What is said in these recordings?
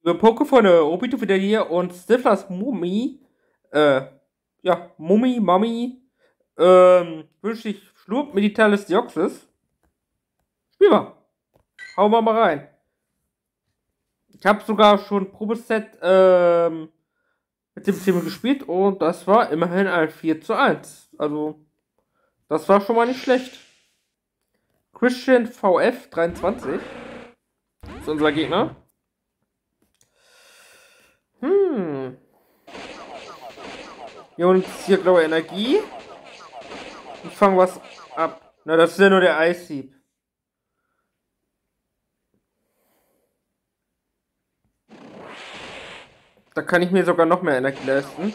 Liebe Pokéfreunde, Obito wieder hier und Stiflers Mummi, äh, ja, Mami, wünsche ich Schlurp Meditalis Deoxys. Spiel mal. Hauen wir mal rein. Ich habe sogar schon Probeset, mit dem Thema gespielt und das war immerhin ein 4:1. Also, das war schon mal nicht schlecht. Christian VF 23 ist unser Gegner. Hm. Hier und hier blaue Energie. Ich fange was ab. Na, das ist ja nur der Eishieb. Da kann ich mir sogar noch mehr Energie leisten.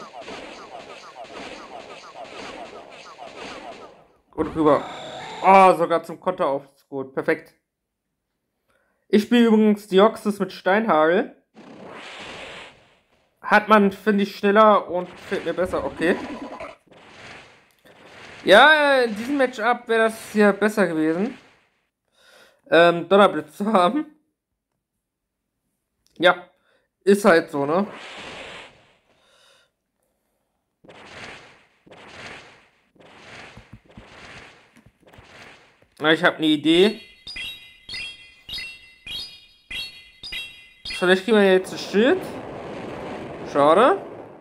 Und rüber. Oh, sogar zum Konter auf. Gut, perfekt. Ich spiele übrigens Deoxys mit Steinhagel. Hat man, finde ich, schneller und fällt mir besser. Okay. Ja, in diesem Matchup wäre das hier besser gewesen. Donnerblitz zu haben. Ja, ist halt so, ne? Na, ich habe eine Idee. Vielleicht kriegen wir jetzt ein Schild. Schade.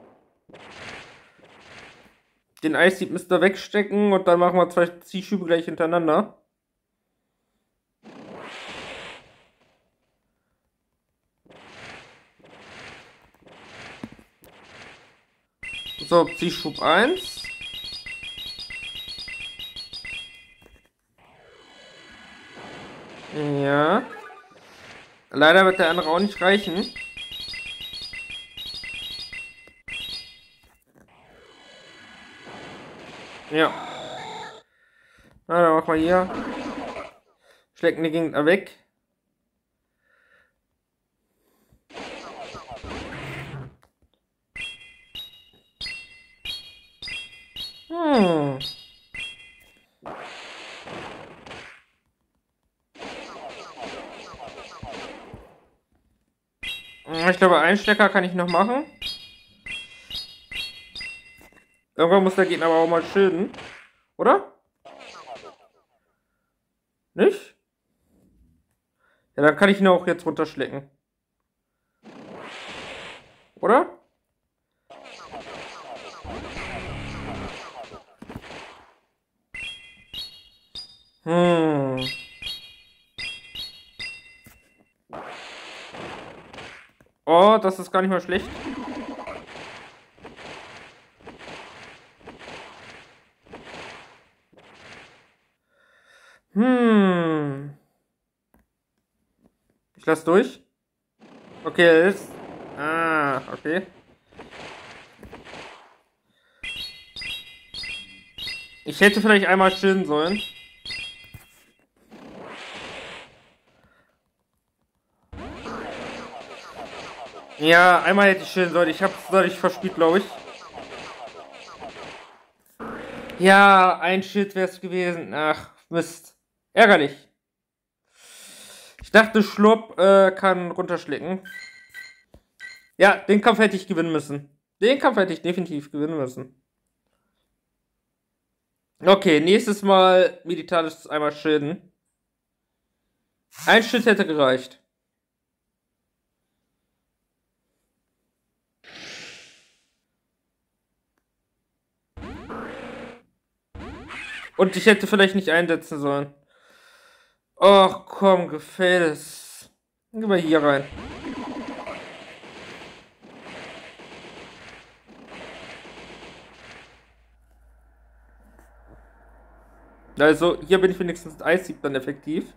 Den Eishieb müsst ihr wegstecken und dann machen wir 2 Zielschübe gleich hintereinander. So, Zielschub 1. Ja. Leider wird der andere auch nicht reichen. Ja. Na, dann machen wir hier. Schlecken die Gegner weg. Hm. Ich glaube, einen Stecker kann ich noch machen. Irgendwann muss der Gegner aber auch mal schilden. Oder? Nicht? Ja, dann kann ich ihn auch jetzt runterschlecken. Oder? Hm. Oh, das ist gar nicht mal schlecht. Hm. Ich lass durch. Okay, ist. Ah, okay. Ich hätte vielleicht einmal chillen sollen. Ja, einmal hätte ich chillen sollen. Ich hab's dadurch verspielt, glaube ich. Ja, ein Schild wäre es gewesen. Ach, Mist. Ärgerlich. Ich dachte, Schlurp kann runterschlucken. Ja, den Kampf hätte ich gewinnen müssen. Den Kampf hätte ich definitiv gewinnen müssen. Okay, nächstes Mal Militaris einmal schilden. Ein Schild hätte gereicht. Und ich hätte vielleicht nicht einsetzen sollen. Ach komm, gefällt es. Gehen wir hier rein. Also, hier bin ich wenigstens Eishieb dann effektiv.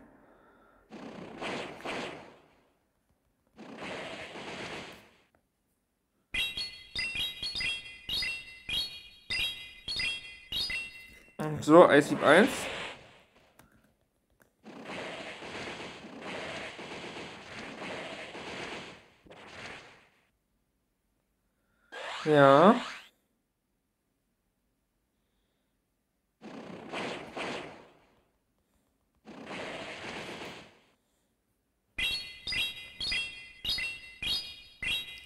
So, Eishieb 1. Ja.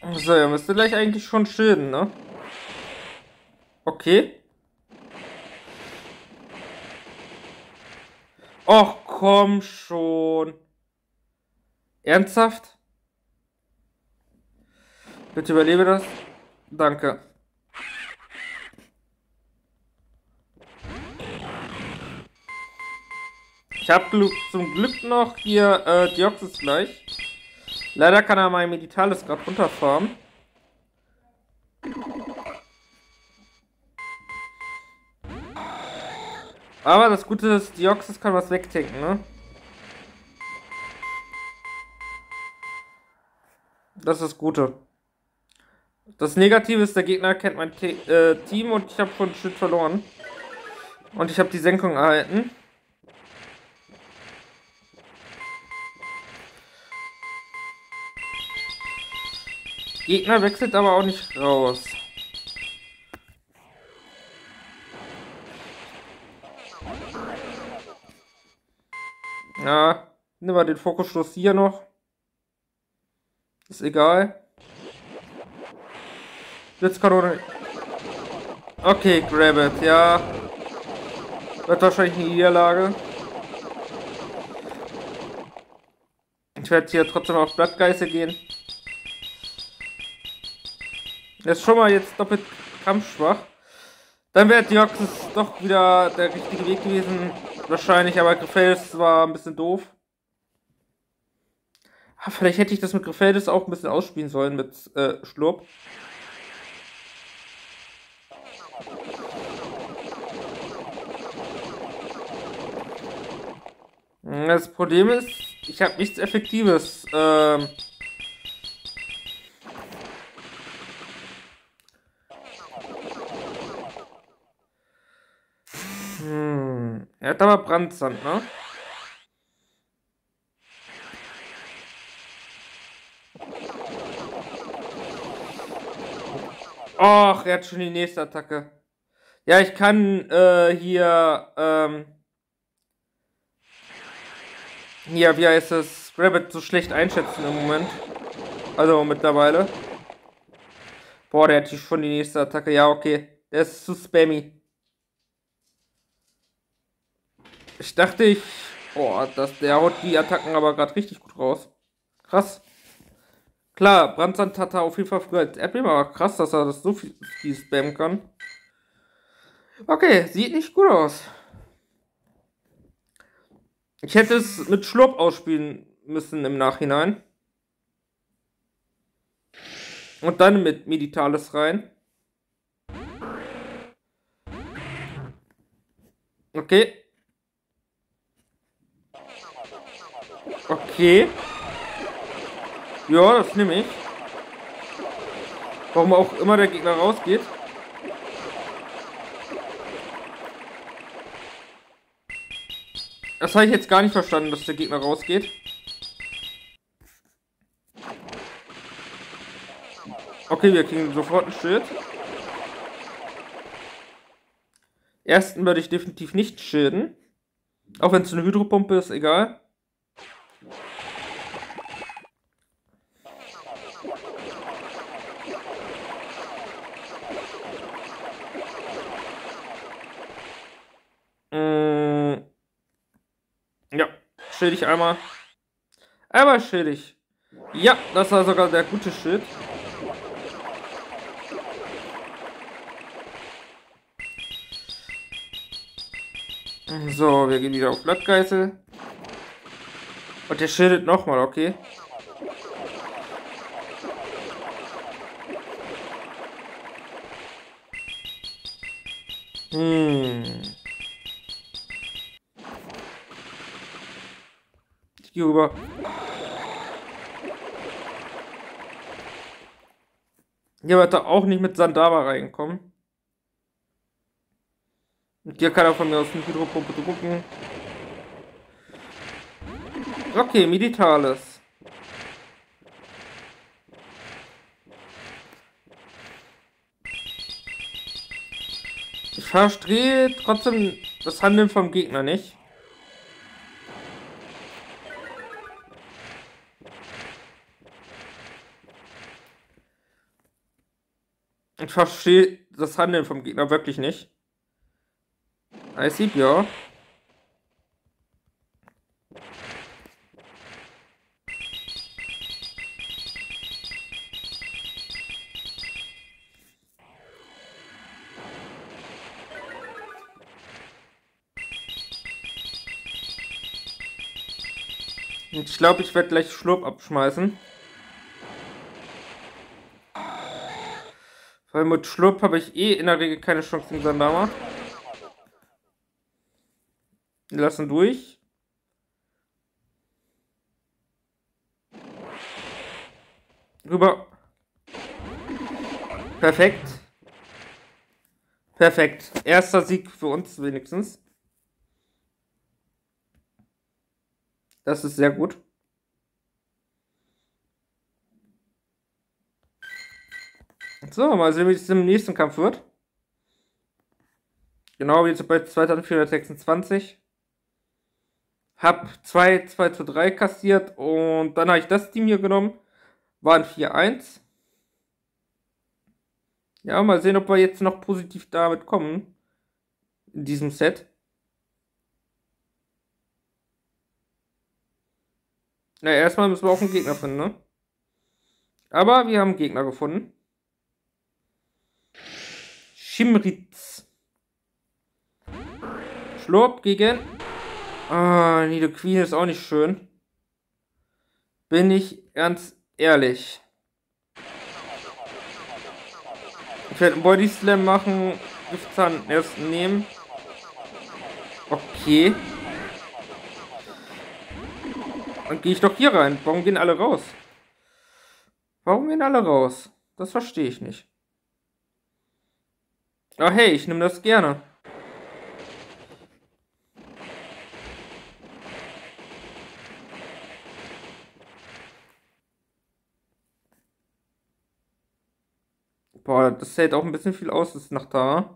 So, er müsste gleich eigentlich schon schilden, ne? Okay. Och, komm schon. Ernsthaft? Bitte überlebe das. Danke. Ich habe zum Glück noch hier Deoxys gleich. Leider kann er mein Meditalis gerade runterfarmen. Aber das Gute ist, Deoxys kann was wegtanken, ne? Das ist das Gute. Das Negative ist, der Gegner kennt mein Team und ich habe schon Shit verloren. Und ich habe die Senkung erhalten. Gegner wechselt aber auch nicht raus. Ja, nehmen wir den Fokusstoß hier noch. Ist egal. Blitzkanone. Okay, grab it, ja. Wird wahrscheinlich eine Niederlage. Ich werde hier trotzdem auf Blattgeißel gehen. Er ist schon mal jetzt doppelt kampfschwach. Dann wäre Deoxys doch wieder der richtige Weg gewesen. Wahrscheinlich, aber Griffelis war ein bisschen doof. Vielleicht hätte ich das mit Griffelis auch ein bisschen ausspielen sollen mit Schlurp. Das Problem ist, ich habe nichts Effektives. Er hat aber Brandsand, ne? Och, er hat schon die nächste Attacke. Ja, ich kann hier, ja, wie heißt das? Rabbit so schlecht einschätzen im Moment. Also mittlerweile. Boah, der hat hier schon die nächste Attacke. Ja, okay. Der ist zu spammy. Ich dachte, boah, der haut die Attacken aber gerade richtig gut raus. Krass. Klar, Brandsand hat er auf jeden Fall früher als Erdbeben, aber krass, dass er das so viel spammen kann. Okay, sieht nicht gut aus. Ich hätte es mit Schlurp ausspielen müssen im Nachhinein. Und dann mit Meditalis rein. Okay. Okay. Ja, das nehme ich. Warum auch immer der Gegner rausgeht. Das habe ich jetzt gar nicht verstanden, dass der Gegner rausgeht. Okay, wir kriegen sofort ein Schild. Ersten würde ich definitiv nicht schilden. Auch wenn es eine Hydropumpe ist, egal. Ja, schild ich einmal. Einmal schild ich. Ja, das war sogar der gute Schild. So, wir gehen wieder auf Blattgeißel. Und der schildet nochmal, okay. Ich gehe rüber. Hier wird er auch nicht mit Sandava reinkommen. Und hier kann er von mir aus eine Hydropumpe drucken. Okay, Meditalis. Ich verstehe trotzdem das Handeln vom Gegner nicht. verstehe das Handeln vom Gegner wirklich nicht. Eishieb, ja. Ich glaube, ich werde gleich Schlurp abschmeißen. Weil mit Schlurp habe ich eh in der Regel keine Chance gegen Sandama. Wir lassen durch. Rüber. Perfekt. Perfekt. Erster Sieg für uns wenigstens. Das ist sehr gut. So, mal sehen, wie es im nächsten Kampf wird. Genau, wie jetzt bei 2426. Hab 2 zu 3 kassiert und dann habe ich das Team hier genommen. Waren 4-1. Ja, mal sehen, ob wir jetzt noch positiv damit kommen. In diesem Set. Na, erstmal müssen wir auch einen Gegner finden, ne? Aber wir haben einen Gegner gefunden. Shimritz. Schlurp gegen. Ah, Nidoqueen ist auch nicht schön. Bin ich ganz ehrlich. Ich werde einen Body Slam machen. Giftzahn erst nehmen. Okay. Dann gehe ich doch hier rein. Warum gehen alle raus? Warum gehen alle raus? Das verstehe ich nicht. Oh hey, ich nehme das gerne. Boah, das hält auch ein bisschen viel aus, das ist nach da.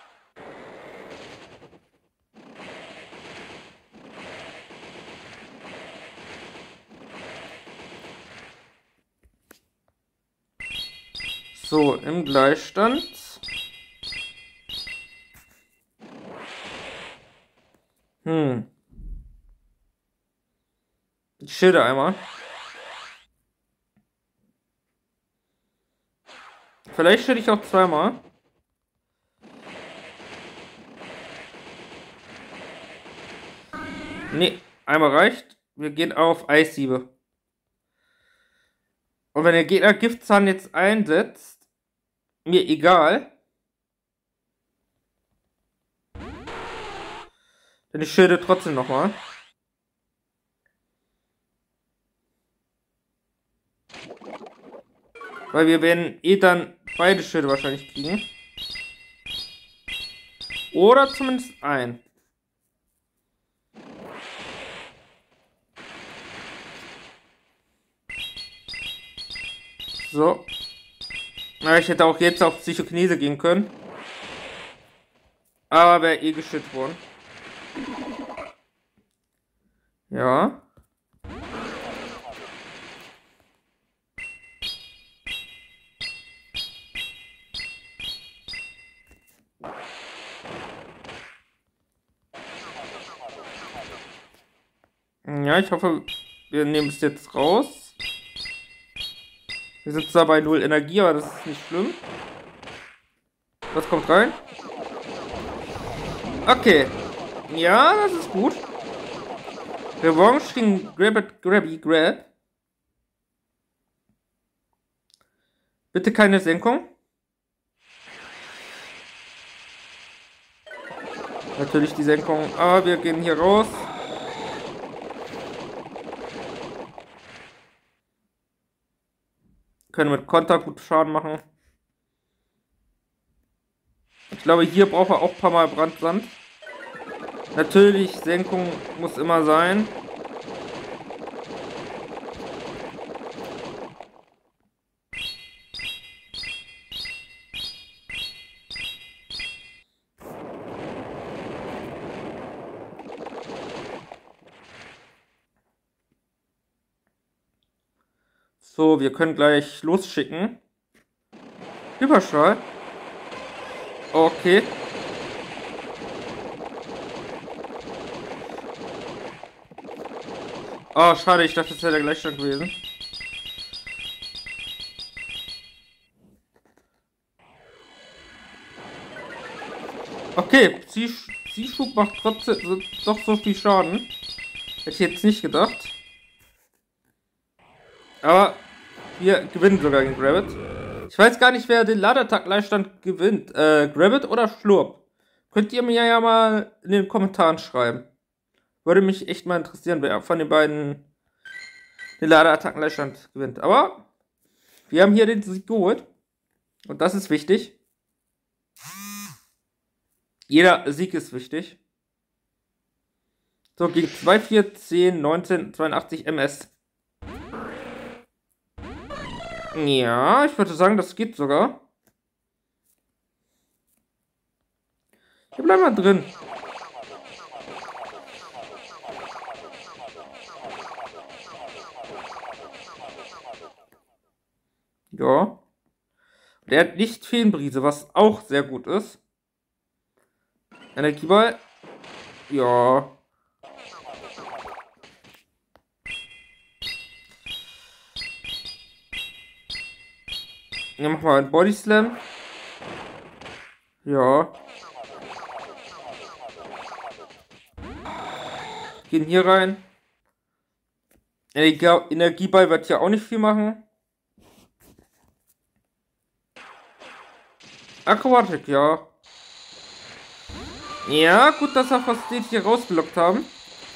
So, im Gleichstand. Ich schilde einmal. Vielleicht schilde ich auch zweimal. Nee, einmal reicht. Wir gehen auf Eishiebe. Und wenn der Gegner Giftzahn jetzt einsetzt, mir egal. Denn ich schilde trotzdem nochmal. Weil wir werden eh dann beide Schilde wahrscheinlich kriegen. Oder zumindest ein. So. Ja, ich hätte auch jetzt auf Psychokinese gehen können. Aber wäre eh geschützt worden. Ja. Ja, ich hoffe, wir nehmen es jetzt raus. Wir sind zwar bei 0 Energie, aber das ist nicht schlimm. Was kommt rein? Okay. Ja, das ist gut. Revanche gegen Grabby Grab. Bitte keine Senkung. Natürlich die Senkung. Aber wir gehen hier raus. Können mit Konter gut Schaden machen. Ich glaube, hier braucht er auch ein paar Mal Brandsand. Natürlich, Senkung muss immer sein. So, wir können gleich losschicken. Überschall. Okay. Oh, schade, ich dachte, das wäre der Gleichstand gewesen. Okay, Zielschub macht trotzdem doch so viel Schaden. Hätte ich jetzt nicht gedacht. Aber wir gewinnen sogar gegen Grabbit. Ich weiß gar nicht, wer den Ladeattack-Leihstand gewinnt. Grabbit oder Schlurp? Könnt ihr mir ja mal in den Kommentaren schreiben. Würde mich echt mal interessieren, wer von den beiden den Ladeattacken-Leihstand gewinnt. Aber wir haben hier den Sieg geholt. Und das ist wichtig. Jeder Sieg ist wichtig. So, gegen 2, 4, 10, 19, 82 MS. Ja, ich würde sagen, das geht sogar. Hier bleiben wir drin. Ja. Der hat nicht Feenbrise, was auch sehr gut ist. Energieball. Ja. Ja, mach mal einen Body Slam. Ja. Gehen hier rein. Energieball wird hier auch nicht viel machen. Akrobatik, ja. Ja, gut, dass wir fast den hier rausgelockt haben.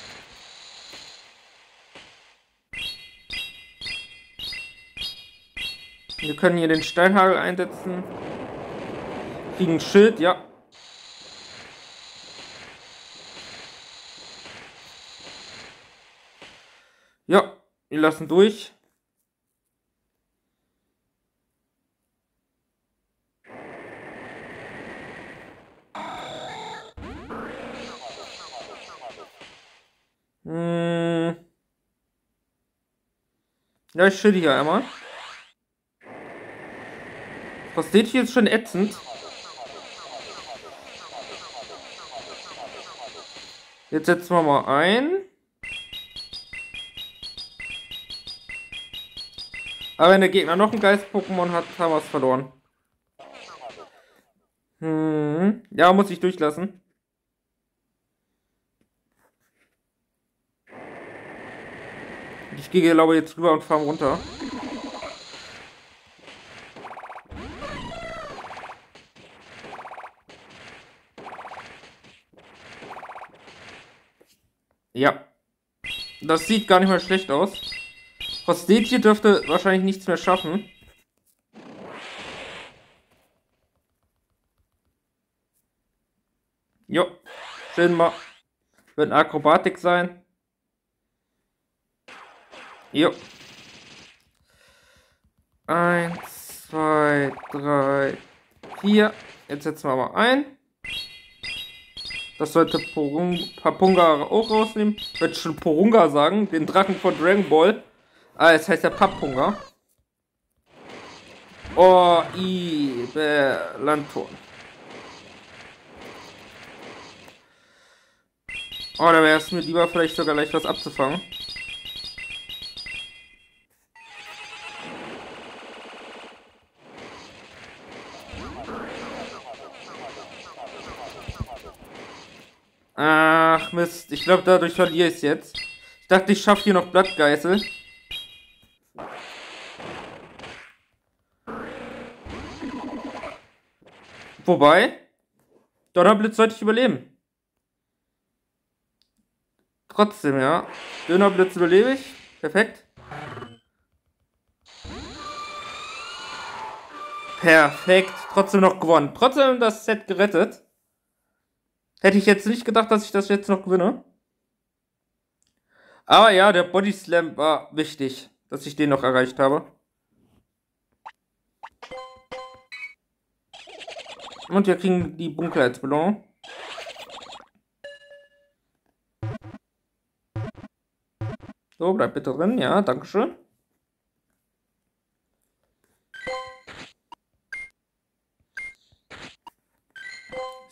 Wir können hier den Steinhagel einsetzen. Kriegen ein Schild, ja. Ja, wir lassen durch. Ja, ich schilde hier einmal. Was steht hier, ist schon ätzend. Jetzt setzen wir mal ein. Aber wenn der Gegner noch ein Geist-Pokémon hat, haben wir es verloren. Ja, muss ich durchlassen. Ich gehe, glaube ich, jetzt rüber und fahre runter. Ja. Das sieht gar nicht mal schlecht aus. Frostetje dürfte wahrscheinlich nichts mehr schaffen. Jo. Schön mal. Wird eine Akrobatik sein. Jo. 1, 2, 3, 4. Jetzt setzen wir mal ein. Das sollte Papunga auch rausnehmen. Ich würde schon Porunga sagen. Den Drachen von Dragon Ball. Ah, jetzt heißt der Papunga. Oh, Ibelanton. Oh, da wäre es mir lieber, vielleicht sogar leicht was abzufangen. Ach, Mist. Ich glaube, dadurch verliere ich es jetzt. Ich dachte, ich schaffe hier noch Blattgeißel. Wobei, Donnerblitz sollte ich überleben. Trotzdem, ja. Dönerblitz überlebe ich. Perfekt. Perfekt. Trotzdem noch gewonnen. Trotzdem das Set gerettet. Hätte ich jetzt nicht gedacht, dass ich das jetzt noch gewinne. Aber ja, der Body Slam war wichtig, dass ich den noch erreicht habe. Und wir kriegen die Bunker als Belohnung. So, bleib bitte drin. Ja, dankeschön.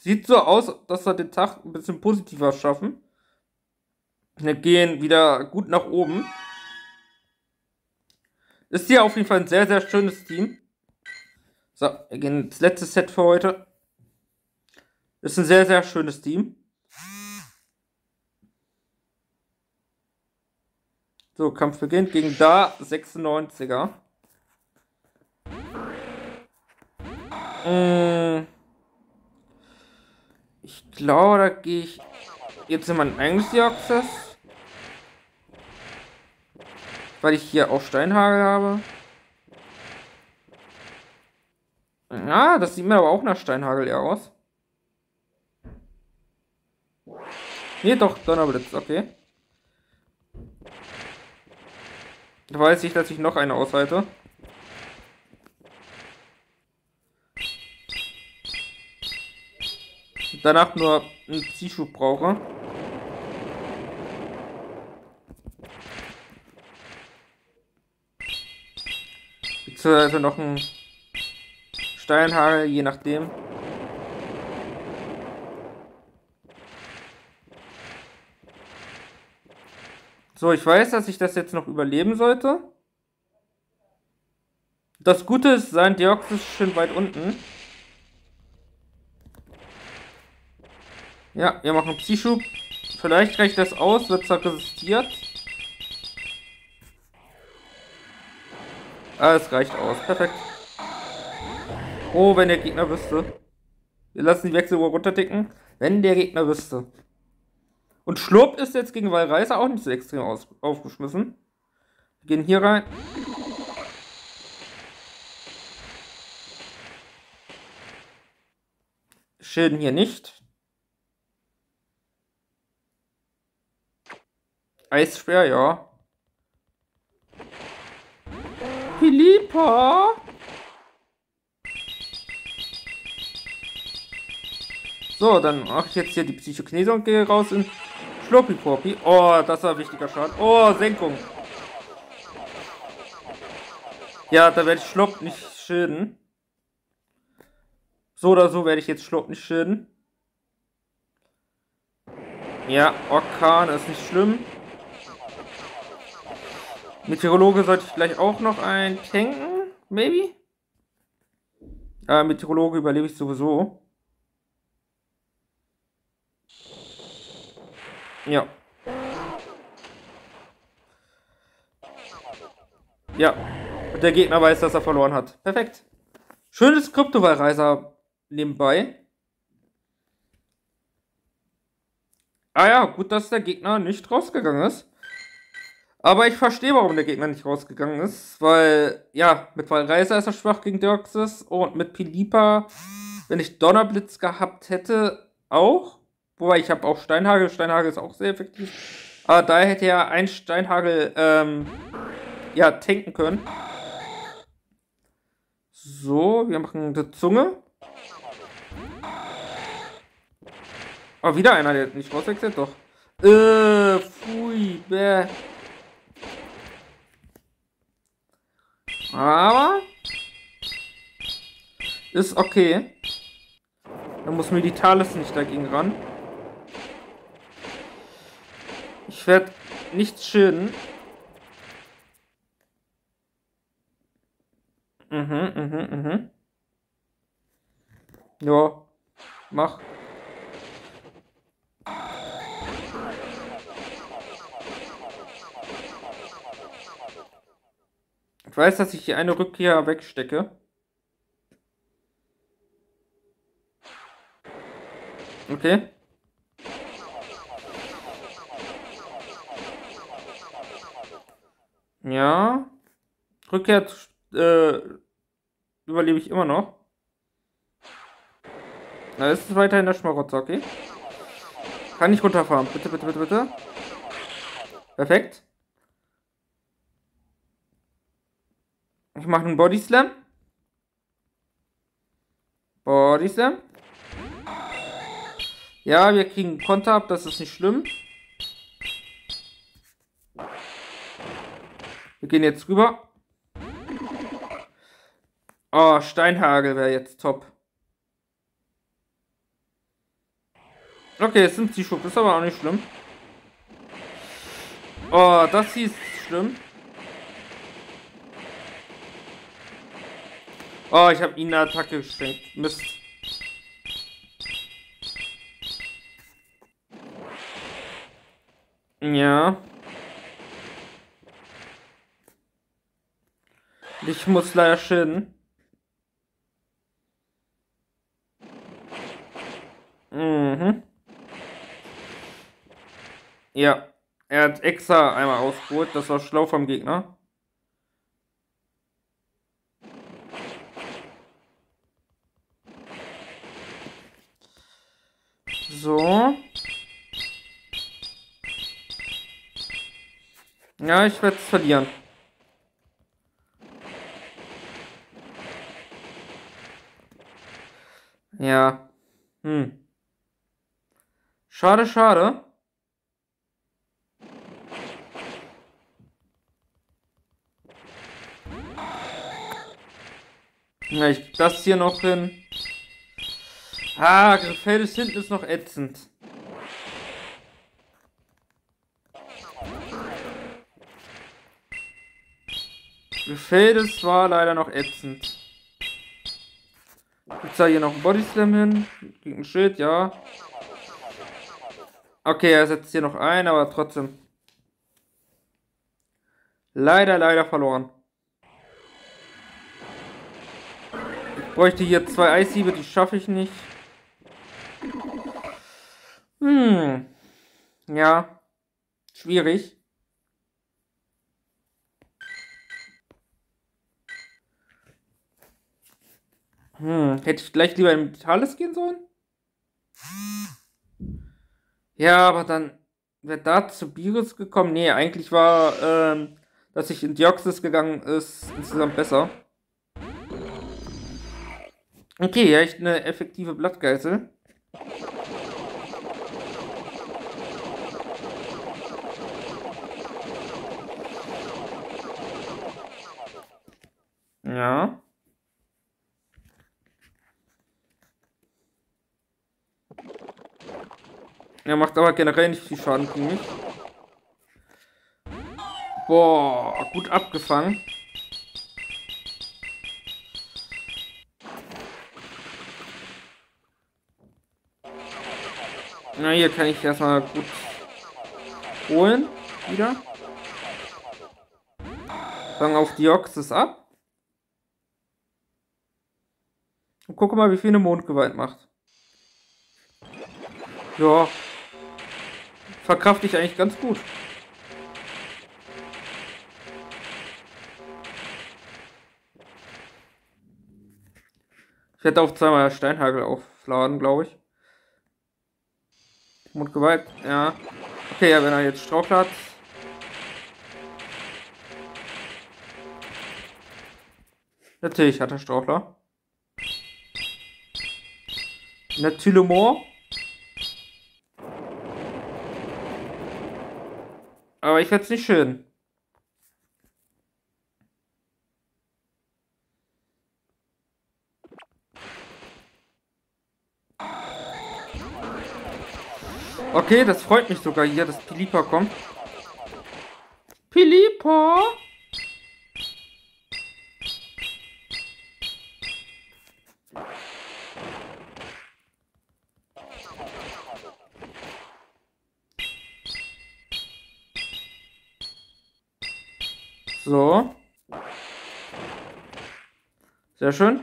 Sieht so aus, dass wir den Tag ein bisschen positiver schaffen. Wir gehen wieder gut nach oben. Ist hier auf jeden Fall ein sehr, sehr schönes Team. So, wir gehen ins letzte Set für heute. Ist ein sehr, sehr schönes Team. So, Kampf beginnt gegen da 96er. Ich glaube, da gehe ich jetzt in mein eigenes Access. Weil ich hier auch Steinhagel habe. Ja, das sieht mir aber auch nach Steinhagel eher aus. Nee, doch, Donnerblitz, okay. Da weiß ich, dass ich noch eine aushalte. Danach nur einen Ziehschub brauche. Beziehungsweise noch ein Steinhagel, je nachdem. So, ich weiß, dass ich das jetzt noch überleben sollte. Das Gute ist, sein Deox ist schön weit unten. Ja, wir machen Psyschub. Vielleicht reicht das aus, wird zwar resistiert. Ah, es reicht aus. Perfekt. Oh, wenn der Gegner wüsste. Wir lassen die Wechseluhr runterticken. Wenn der Gegner wüsste. Und Schlurp ist jetzt gegen Wallreißer auch nicht so extrem aufgeschmissen. Wir gehen hier rein. Schilden hier nicht. Eisspeer, ja. Philippa! So, dann mache ich jetzt hier die Psychokinese und gehe raus in Schlurpi-Porpi. Oh, das war ein wichtiger Schaden. Oh, Senkung. Ja, da werde ich Schlurp nicht schilden. So oder so werde ich jetzt Schlurp nicht schilden. Ja, Orkan ist nicht schlimm. Meteorologe sollte ich gleich auch noch ein tanken. Maybe? Meteorologe überlebe ich sowieso. Ja. Ja. Und der Gegner weiß, dass er verloren hat. Perfekt. Schönes Kryptowallreiser nebenbei. Ah ja, gut, dass der Gegner nicht rausgegangen ist. Aber ich verstehe, warum der Gegner nicht rausgegangen ist. Weil, ja, mit Wallreiser ist er schwach gegen Deoxys. Und mit Philippa, wenn ich Donnerblitz gehabt hätte, auch. Wobei, ich habe auch Steinhagel. Steinhagel ist auch sehr effektiv. Aber da hätte er ein Steinhagel, ja, tanken können. So, wir machen eine Zunge. Oh, wieder einer, der nicht rauswechselt, doch. Pfui, bäh. Aber ist okay. Da muss Militalis nicht dagegen ran. Ich werde nichts schilden. Ja, mach. Ich weiß, dass ich hier eine Rückkehr wegstecke. Okay. Ja. Rückkehr überlebe ich immer noch. Na, ist es weiterhin der Schmarotzer, okay? Kann ich runterfahren. Bitte, bitte, bitte, bitte. Perfekt. Ich mache einen Body Slam. Body Slam. Ja, wir kriegen Konter ab, das ist nicht schlimm. Wir gehen jetzt rüber. Oh, Steinhagel wäre jetzt top. Okay, es sind Zischub, ist aber auch nicht schlimm. Oh, das hier ist schlimm. Oh, ich habe ihnen eine Attacke geschenkt. Mist. Ja. Ich muss leider schilden. Mhm. Ja. Er hat extra einmal ausgeholt. Das war schlau vom Gegner. So. Ja, ich werde es verlieren. Ja. Hm. Schade, schade. Ja, ich das hier noch hin. Ah, Griffeldes hinten ist noch ätzend. Griffeldes war leider noch ätzend. Gibt's da hier noch einen Bodyslam hin? Gegen ein Schild, ja. Okay, er setzt hier noch ein, aber trotzdem. Leider, leider verloren. Ich bräuchte hier 2 Eishiebe, die schaffe ich nicht. Hm. Ja. Schwierig. Hätte ich gleich lieber in Metallus gehen sollen? Ja, aber dann wäre da zu Beerus gekommen. Nee, eigentlich war, dass ich in Deoxys gegangen ist, insgesamt besser. Okay, ja, echt eine effektive Blattgeißel. Ja. Er macht aber generell nicht viel Schaden gegen mich. Boah, gut abgefangen. Na, hier kann ich erstmal gut holen. Wieder. Fangen auf Deoxys ab. Und gucke mal, wie viel eine Mondgewalt macht. Ja. Verkrafte ich eigentlich ganz gut. Ich hätte auch zweimal Steinhagel aufladen, glaube ich. Mondgewalt, ja. Okay, ja, wenn er jetzt Strauchler hat. Natürlich hat er Strauchler. Natürlich. Aber ich werde es nicht schön. Okay, das freut mich sogar hier, dass Pilipa kommt. Pilipa! So. Sehr schön.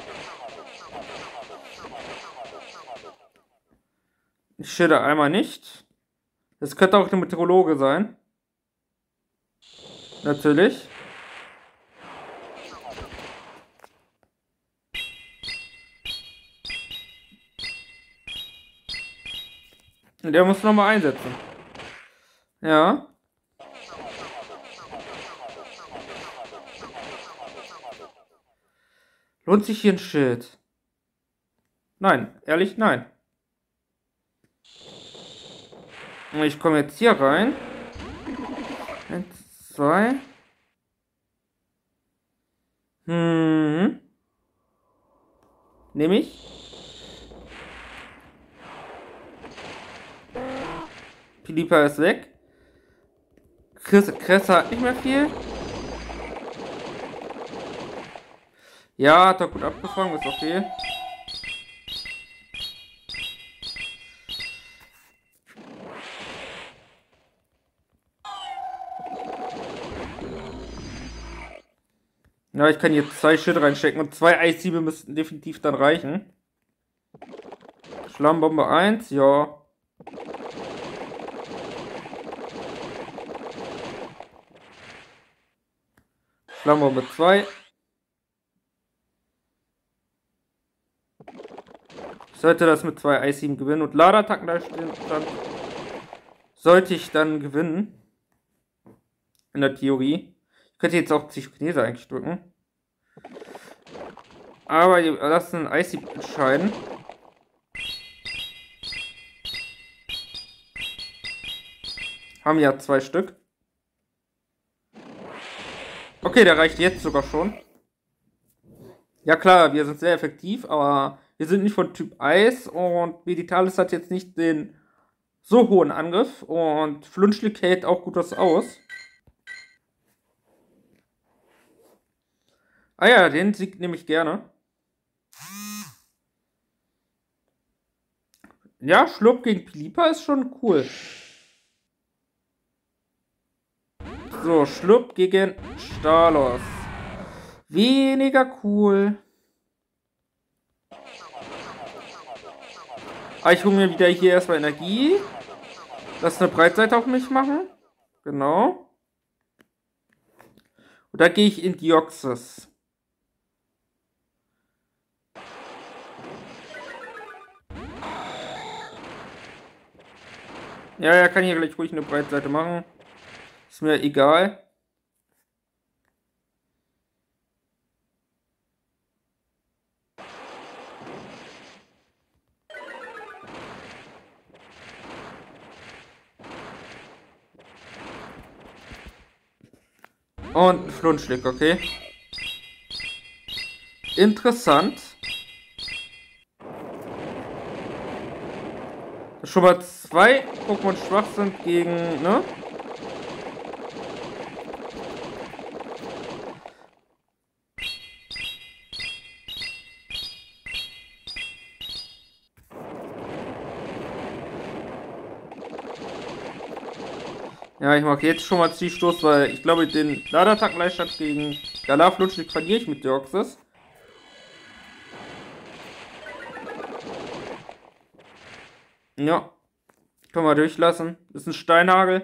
Ich schilde einmal nicht. Das könnte auch eine Meteorologe sein. Natürlich. Und der muss nochmal einsetzen. Ja. Lohnt sich hier ein Schild? Nein, ehrlich, nein. Ich komme jetzt hier rein. 1, 2. Nehme ich. Philippa ist weg. Kresse hat nicht mehr viel. Ja, hat er gut abgefangen, ist okay. Ja, ich kann hier 2 Schritte reinstecken und 2 Eishiebe müssten definitiv dann reichen. Schlammbombe 1, ja. Schlammbombe 2. Ich sollte das mit 2 Eishieben gewinnen und Laderattacken da stehen, dann sollte ich dann gewinnen. In der Theorie. Ich könnte jetzt auch Psychokinese eigentlich drücken. Aber wir lassen ein Eishieb entscheiden. Haben ja 2 Stück. Okay, der reicht jetzt sogar schon. Ja klar, wir sind sehr effektiv, aber wir sind nicht von Typ Eis und Meditalis hat jetzt nicht den so hohen Angriff und Flunschlick hält auch gut was aus. Ah ja, den Sieg nehme ich gerne. Ja, Schlurp gegen Philippa ist schon cool. So, Schlurp gegen Stalos. Weniger cool. Ah, ich hole mir wieder hier erstmal Energie. Lass eine Breitseite auf mich machen. Genau. Und da gehe ich in Deoxys. Ja, er kann hier gleich ruhig eine Breitseite machen. Ist mir egal. Und ein Flunschlick, okay. Interessant. Dass schon mal 2 Pokémon schwach sind gegen, ne? Ja, ich mache jetzt schon mal Zielstoß, weil ich glaube, den Laderattacken-Leichtstand gegen Galaflunschlick verliere ich mit Deoxys. Ja. Können wir durchlassen. Das ist ein Steinhagel.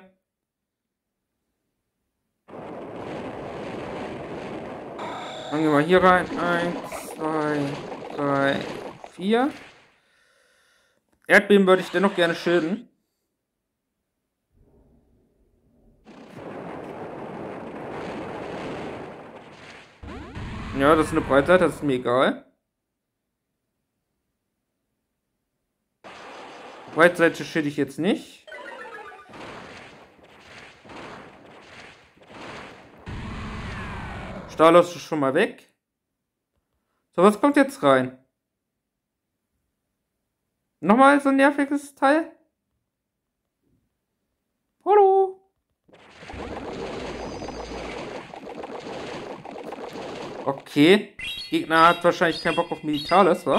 Dann gehen wir hier rein. 1, 2, 3, 4. Erdbeben würde ich dennoch gerne schilden. Ja, das ist eine Breitseite, das ist mir egal. Breitseite schilde ich jetzt nicht. Stalos ist schon mal weg. So, was kommt jetzt rein? Nochmal so ein nerviges Teil? Hallo? Okay. Gegner hat wahrscheinlich keinen Bock auf Militalis, wa?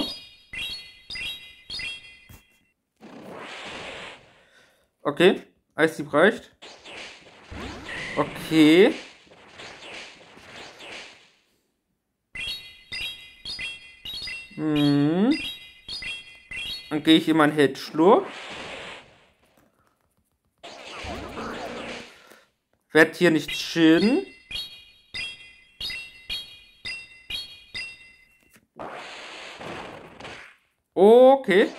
Okay. Eisdieb reicht. Okay. Dann gehe ich in meinen Heldschlurp. Werd hier nicht schilden. Okay.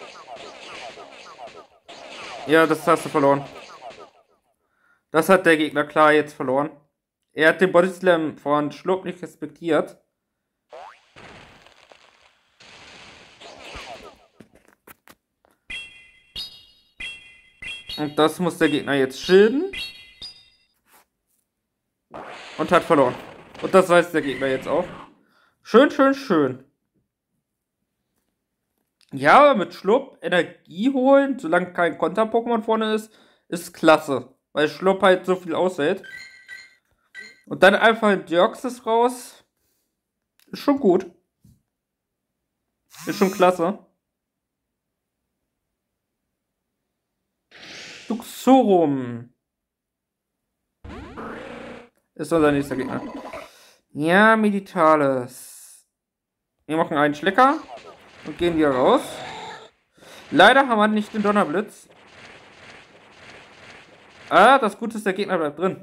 Ja, das hast du verloren. Das hat der Gegner klar jetzt verloren. Er hat den Bodyslam von Schlurp nicht respektiert. Und das muss der Gegner jetzt schilden. Und hat verloren. Und das weiß der Gegner jetzt auch. Schön, schön, schön. Ja, aber mit Schlurp Energie holen, solange kein Konter-Pokémon vorne ist, ist klasse. Weil Schlupp halt so viel aushält. Und dann einfach ein Deoxys raus. Ist schon gut. Ist schon klasse. Luxorum. Ist unser nächster Gegner. Ja, Meditales. Wir machen einen Schlecker. Und gehen wieder raus. Leider haben wir nicht den Donnerblitz. Ah, das Gute ist, der Gegner bleibt drin.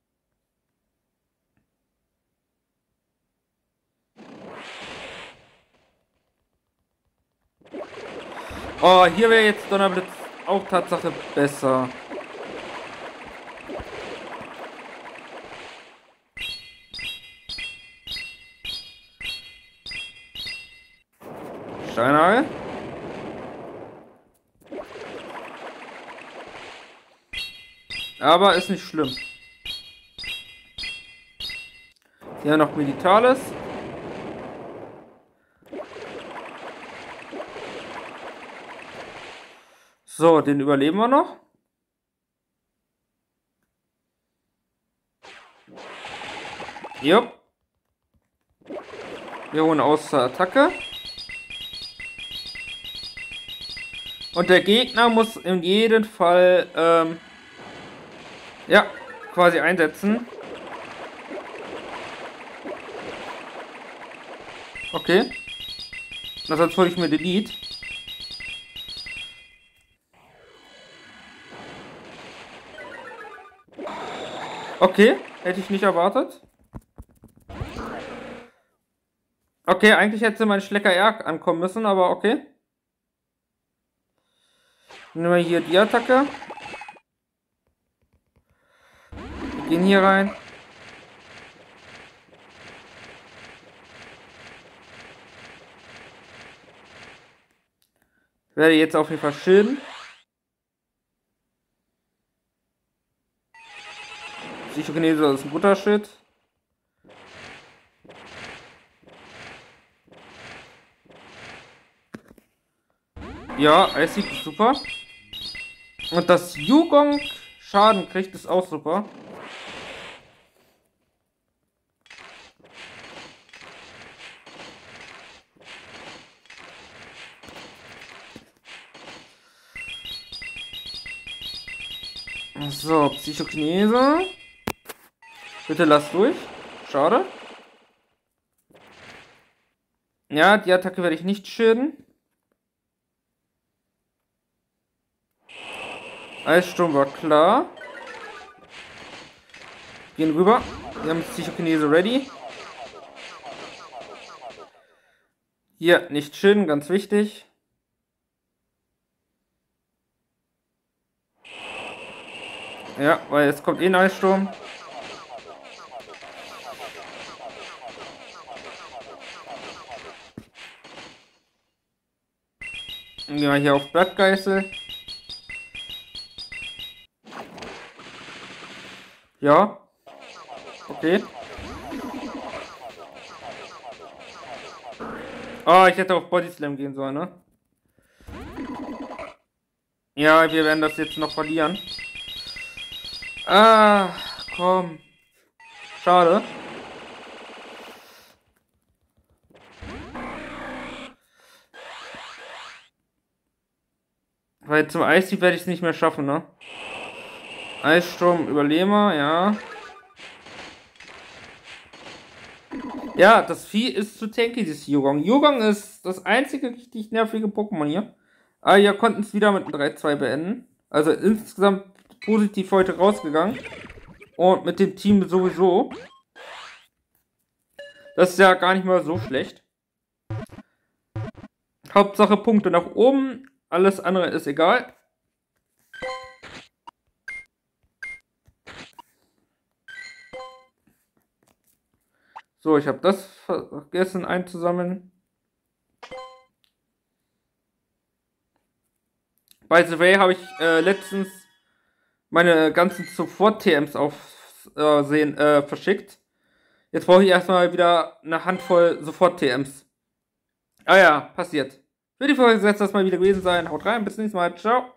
Oh, hier wäre jetzt Donnerblitz auch Tatsache besser. Steinhagel. Aber ist nicht schlimm. Hier noch Meditales. So, den überleben wir noch. Jupp. Wir holen aus zur Attacke. Und der Gegner muss in jedem Fall, ja, quasi einsetzen. Okay. Sonst hole ich mir Delete. Okay, hätte ich nicht erwartet. Okay, eigentlich hätte mein Schlecker eher ankommen müssen, aber okay. Nehmen wir hier die Attacke. Wir gehen hier rein. Ich werde jetzt auf jeden Fall schilden. Psychokinese ist ein guter Shit. Ja, Eisig ist super. Und dass Yugong Schaden kriegt, ist auch super. So, Psychokinese. Bitte lass durch. Schade. Ja, die Attacke werde ich nicht schäden. Eissturm war klar. Gehen rüber. Wir haben Psychokinese ready. Hier nicht schön, ganz wichtig. Ja, weil es kommt eh ein Eissturm. Gehen wir hier auf Blattgeißel. Ja. Okay. Oh, ich hätte auf Body Slam gehen sollen, ne? Ja, wir werden das jetzt noch verlieren. Ah, komm. Schade. Weil zum Eisdieb werde ich es nicht mehr schaffen, ne? Eissturm, Überleber, ja. Ja, das Vieh ist zu tanky, dieses Yugong. Yugong ist das einzige richtig nervige Pokémon hier. Aber wir konnten es wieder mit einem 3-2 beenden. Also insgesamt positiv heute rausgegangen. Und mit dem Team sowieso. Das ist ja gar nicht mal so schlecht. Hauptsache Punkte nach oben. Alles andere ist egal. So, ich habe das vergessen einzusammeln. By the way, habe ich letztens meine ganzen Sofort-TMs auf verschickt. Jetzt brauche ich erstmal wieder eine Handvoll Sofort-TMs. Ah ja, passiert. Für die Folge soll es das mal wieder gewesen sein. Haut rein, bis nächstes Mal. Ciao.